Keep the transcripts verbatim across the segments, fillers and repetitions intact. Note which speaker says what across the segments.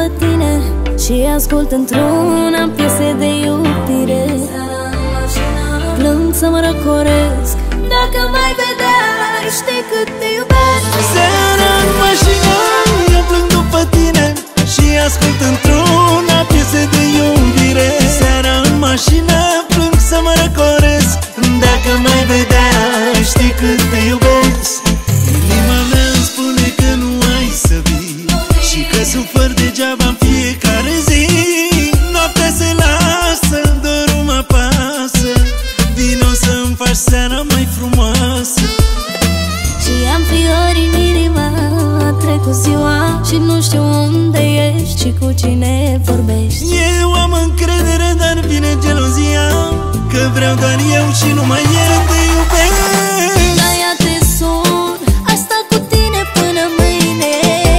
Speaker 1: după tine și ascult într-una piese de iubire. Plâng să mă răcoresc, dacă mai vedeai, știi cât te iubesc.
Speaker 2: Seara în mașină, eu plâng după tine și ascult într-una piese de iubire. Seara în mașină, plâng să mă răcoresc, dacă mai vedeai, știi cât te iubesc. Inima mea îmi spune că nu ai să vii și că sufăr degeaba în fiecare zi. Noaptea se lasă, dorul mă pasă, vino să-mi faci seara mai frumoasă.
Speaker 1: Și am fiori în inima, a trecut ziua și nu știu unde ești și cu cine vorbești.
Speaker 2: Eu am încredere, dar vine gelozia, că vreau doar eu și numai eu te iubesc.
Speaker 1: De-aia te sun, aș sta cu tine până mâine.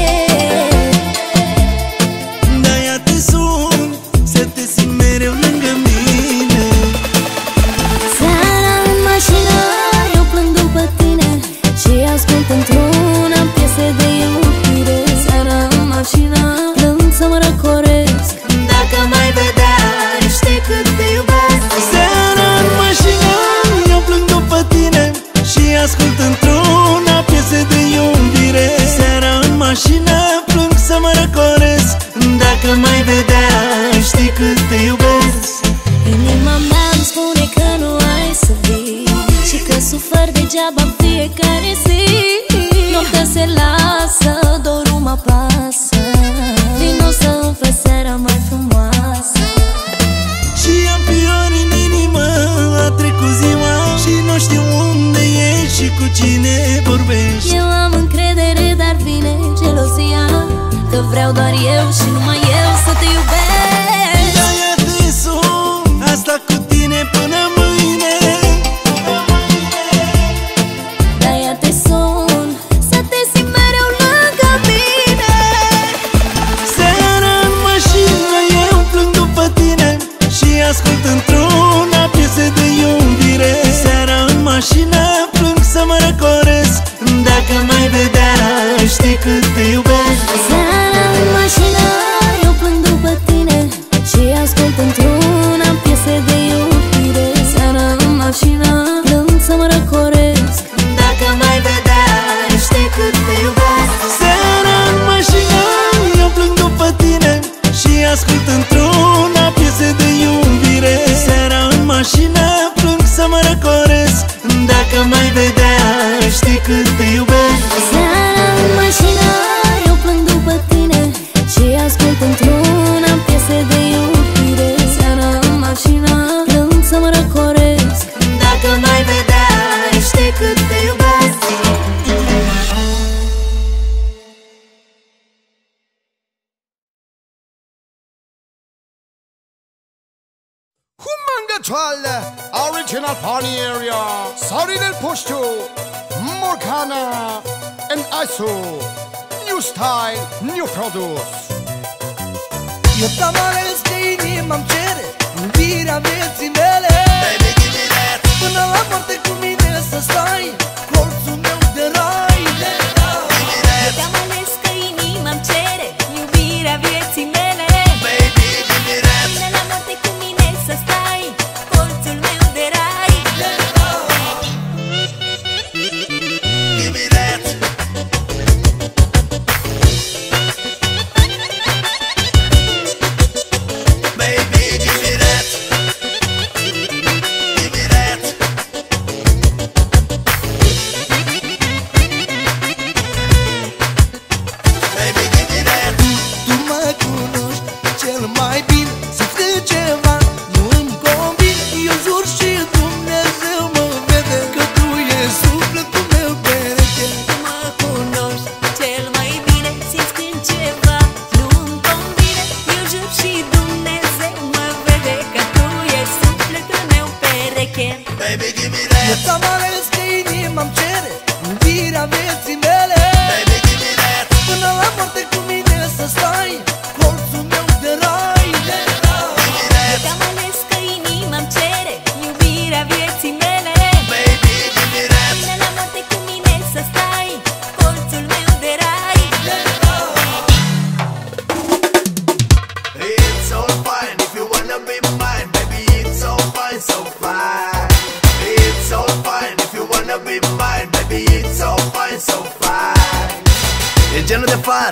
Speaker 2: De-aia te sun, să te simt mereu lângă mine.
Speaker 1: Seara în mașină, eu plâng după tine și ascult într-una piese de iubire. Seara în mașină, plâng să mă răcoresc, dacă mai vedeai, știi cât te iubesc.
Speaker 2: Seara în mașină, eu plâng după tine și ascult într-una piese de iubire. Seara în mașină, plâng să mă răcoresc, dacă mai vedeai, știi cât te iubesc.
Speaker 1: Inima mea îmi spune că nu ai să vii și că sufăr degeaba în fiecare zi. Noaptea se lasă, dorul mă pasă, vino să-mi faci seara mai frumoasă.
Speaker 2: Și am fiori în inimă, a trecut ziua și nu știu unde ești și cu cine vorbești.
Speaker 1: Eu am încredere, dar vine gelozia, că vreau doar eu și numai eu să te iubesc.
Speaker 2: De-aia te sun, asta cu tine până mâine.
Speaker 1: De-aia te sun, să te simt mereu lângă mine.
Speaker 2: Seara în mașină, eu plâng după tine și ascult într-una piese de iubire. Seara în mașină, plâng să mă răcoresc, dacă mai vedeai, știi cât te iubesc.
Speaker 1: Seara în mașină, eu plâng după tine și ascult într-una piese de iubire. Seara în mașină, plâng să mă răcoresc, dacă mai vedeai, știi cât te iubesc.
Speaker 2: Seara în mașină, eu plâng după tine și ascult într-una piese de iubire. Seara în mașină, plâng să mă răcoresc, dacă mai vedeai, știi cât te iubesc.
Speaker 1: Seara în mașină, eu plâng după tine și ascult într-una piese de iubire. Seara în mașină, plâng să mă răcoresc, dacă mai vedeai, știi cât te iubesc.
Speaker 3: Humanga original Pony area, Sorry del Pushtu, Morgana and Iso. New style, new produce.
Speaker 4: Eu tamaresc că inima-mi cere iubirea vieții mele. Baby, give me that. Până la moarte cu mine să stai, colțul meu de rai.
Speaker 1: Eu te-am ales că inima-mi cere iubirea vieții mele.
Speaker 4: Baby, give me that.
Speaker 1: Până la moarte cu mine să stai, colțul meu de rai.
Speaker 4: Give me that. Baby, give me that. Give me that.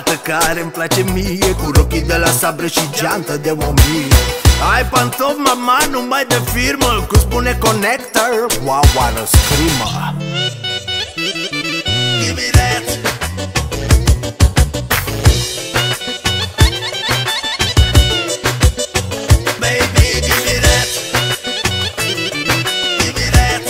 Speaker 5: fată care îmi place mie, cu rochii de la sabre și geantă de o mie. Ai pantofi, mama, numai de firmă, cu spune connector, wow, what a screamer. Give me that. Baby, give me that. Give me that.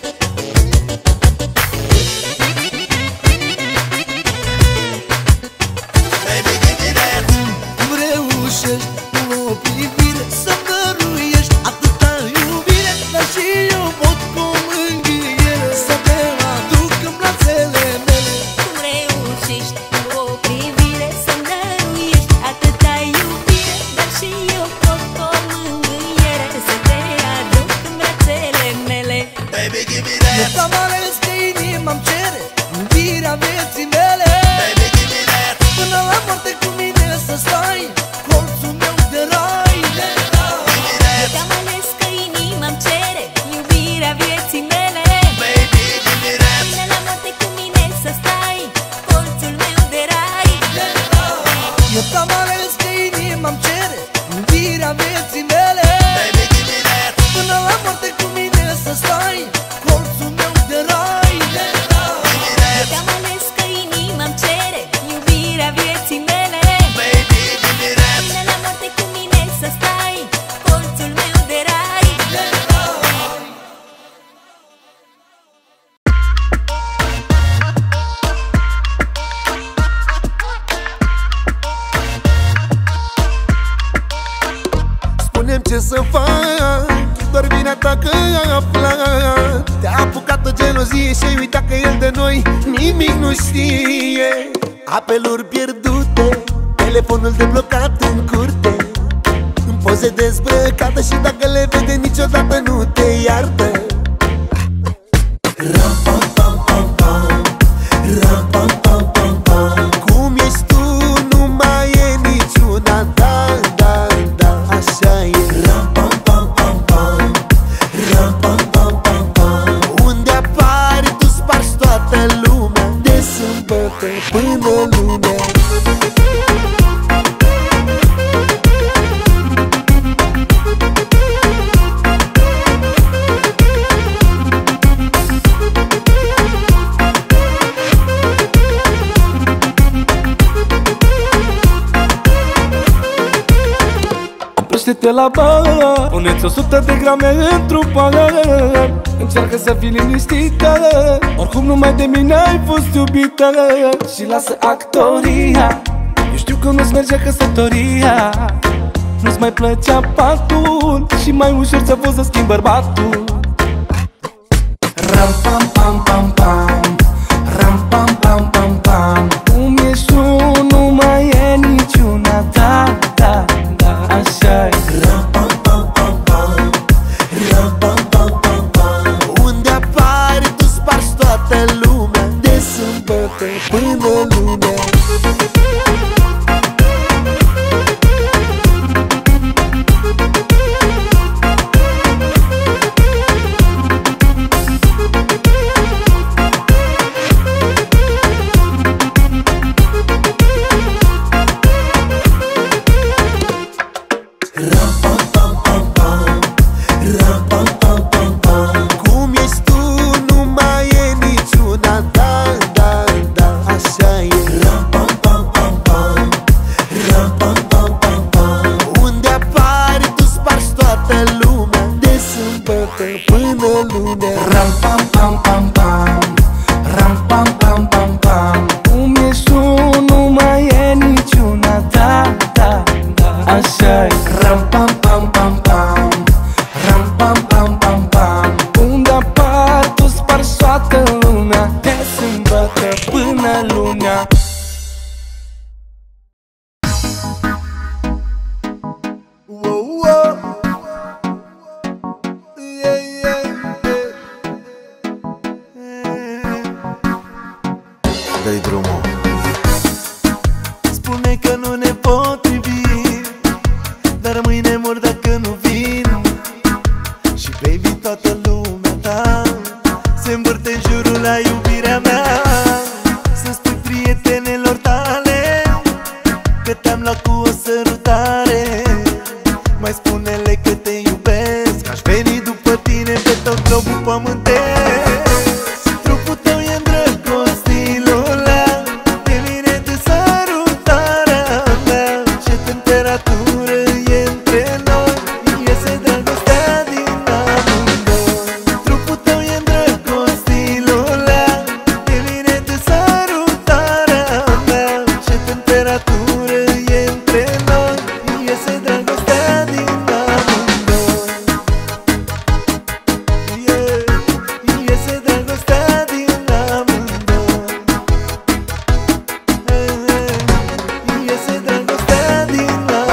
Speaker 5: Baby, give me that.
Speaker 4: Cum reușești cu o privire să-mi dăruiești atâta iubire, dar și eu pot cu mângâiere să te aduc în brațele mele.
Speaker 1: Cum reușești cu o privire să-mi dăruiești atâta iubire, dar și eu pot cu o mângâiere să te aduc în brațele mele.
Speaker 5: Baby, give me
Speaker 4: Eu
Speaker 5: that.
Speaker 4: t-am ales că inima-mi cere iubirea vieții mele.
Speaker 5: Baby, give me that.
Speaker 4: Până la moarte cu mine să stai, colțul meu de rai.
Speaker 1: Eu te-am ales că inima-mi cere iubirea vieții mele.
Speaker 5: Baby, give me that.
Speaker 1: Până la moarte cu mine să stai, colțul meu de rai.
Speaker 4: Eu t-am ales că inima-mi cere iubirea vieții mele.
Speaker 5: Baby, give me that.
Speaker 4: Până la moarte cu mine să stai, colțul meu de rai.
Speaker 1: Eu te-am ales că inima-mi cere iubirea vieții mele.
Speaker 5: Baby, give me that.
Speaker 1: Până la moarte cu mine să stai, colțul meu de rai.
Speaker 2: Spune-mi ce să fac, doar vina ta că a aflat. Te-a apucat o gelozie și ai uitat că el de noi nimic nu știe. Apeluri pierdute, telefonul deblocat în curte, în poze dezbrăcată și dacă le vede niciodată nu te iartă. Ram, pam, pam, pam, pam. Ram, pam, pam, pam, pam. Cum ești tu, nu mai e niciuna. Da, da, da, așa e. Ram, pam, pam, pam, pam. Ram, pam, pam, pam, pam. Unde apari, tu spargi toată lumea, de sâmbătă până lunea.
Speaker 6: Oprește-te la bar, puneți o sută de grame într-un pahar. Încearcă să fii liniștită, oricum numai de mine ai fost iubită. Și lasă actoria, eu știu că nu-ți merge căsătoria. Nu-ți mai plăcea patul și mai ușor ți-a fost să schimbi bărbatul. Ram pam pam pam pam, ram pam pam pam pam. Cum ești tu, nu mai e niciuna. Da, da, da, așa e.
Speaker 2: Ram, pam, pam, pam, pam. Ram, pam, pam, pam, pam. Unde apari, tu spargi toată lumea, de sâmbătă până lunea.
Speaker 7: Dă-i drumul.
Speaker 2: Spune că nu ne potrivim, dar mâine mor dacă nu vin. Și baby, toată lumea ta se învârte în jurul la iubirea mea. Să spui prietenelor tale că te-am luat cu o sărutare. Mai spune-le că te iubesc, aș veni după tine pe tot globul pământesc. Trupul tău e îndrăgostit, Lola, de mine de sărutarea mea. Ce temperatură e între noi, iese dragostea din amândoi. Trupul tău e îndrăgostit, Lola, de mine de sărutarea mea. Ce temperatură e între noi, iese dragostea din amândoi. Yeah, iese dragostea din amândoi. Hey, hey, iese dragostea din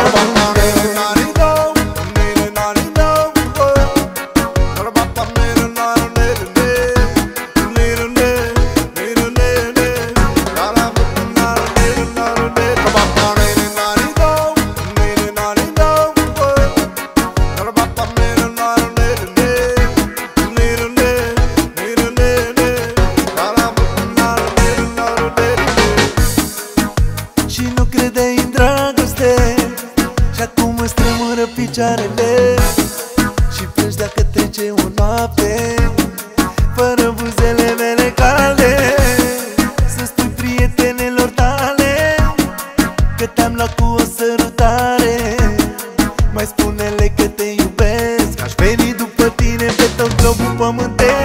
Speaker 2: Și nu credeai în dragoste, și acum îți tremură picioarele. Și plângi dacă trece o noapte fără buzele mele calde. Să spui prietenelor tale că te-am luat cu o sărutare. Mai spune-le că te iubesc, aș veni după tine pe tot globul pământesc.